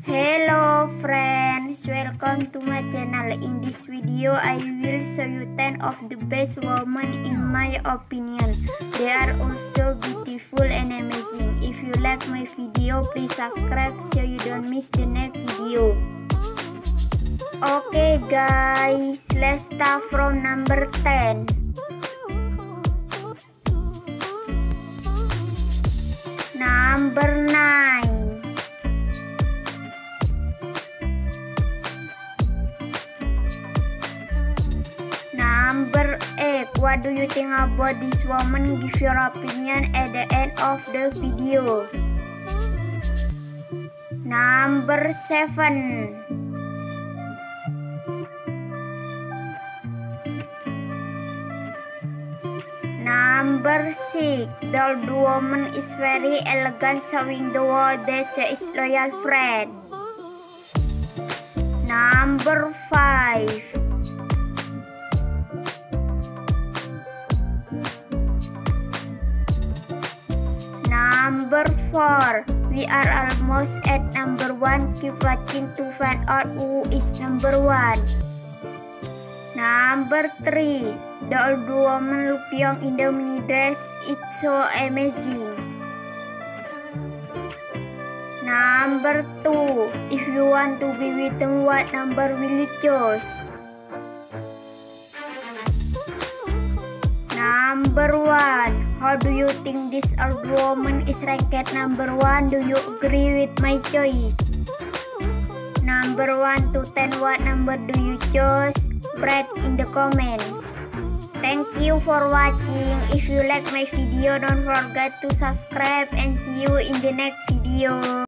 Hello friends, welcome to my channel. In this video I will show you 10 of the best women in my opinion. They are also beautiful and amazing. If you like my video, please subscribe so you don't miss the next video. Okay guys, let's start from number 10. Number 9. Number 8. What do you think about this woman? Give your opinion at the end of the video. Number 7. Number 6. The old woman is very elegant, showing the world that she is loyal friend. Number 5. Number 4. We are almost at number 1. Keep watching to find out who is number 1. Number 3. The old woman look young in the mini dress. It's so amazing. Number 2. If you want to be with them, what number will you choose? Number 1. How do you think this old woman is ranked at number 1? Do you agree with my choice? Number 1 to 10, what number do you choose? Write in the comments. Thank you for watching. If you like my video, don't forget to subscribe and see you in the next video.